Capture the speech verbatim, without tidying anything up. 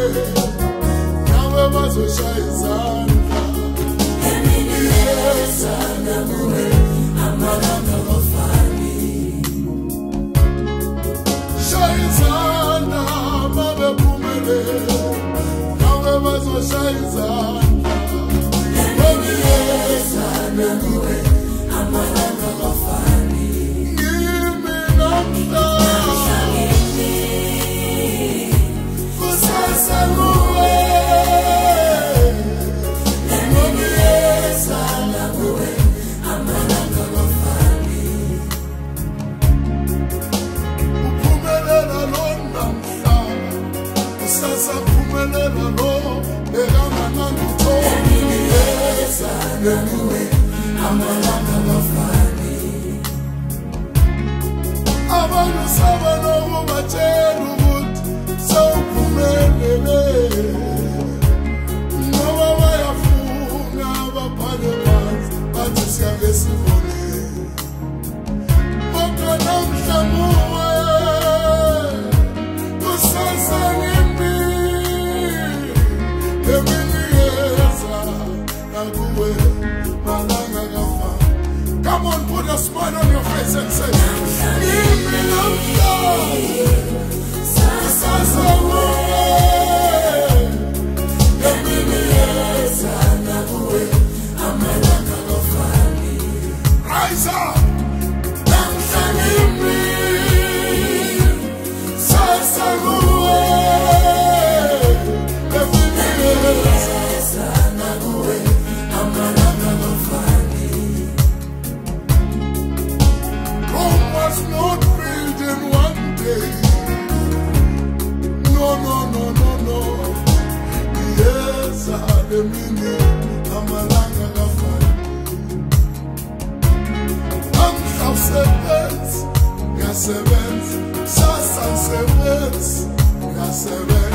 nawe bazoshaya izandla. Emini yeza nakuwe amalanga awafani. Shaya izandla mabephumelela, nawe bazoshaya izandla. Emini yeza nakuwe amalanga awafani. Ngimi namhla abantu sabalobo batshela ukuthi sawuphumelele, ngoba bayafuna baphale phansi bathi siyabe sibone. Kodwa namhla muwe kusasa ngimi, emini yeza nakuwe malanga awafani. Come on, put a smile on your face and say, Ngimi namhla kusasa muwe, emini yeza nakuwe amalanga awafani. Rise up, namhla ngimi kusasa muwe, emini yeza nakuwe amalanga awafani. Rome was not built in one day. No, no, no, no, no. Yes, I had a meaning. Amalanga awafani. Namhla usebenza, ngiyasebenza. Kusasa ngisebenza, ngiyasebenza.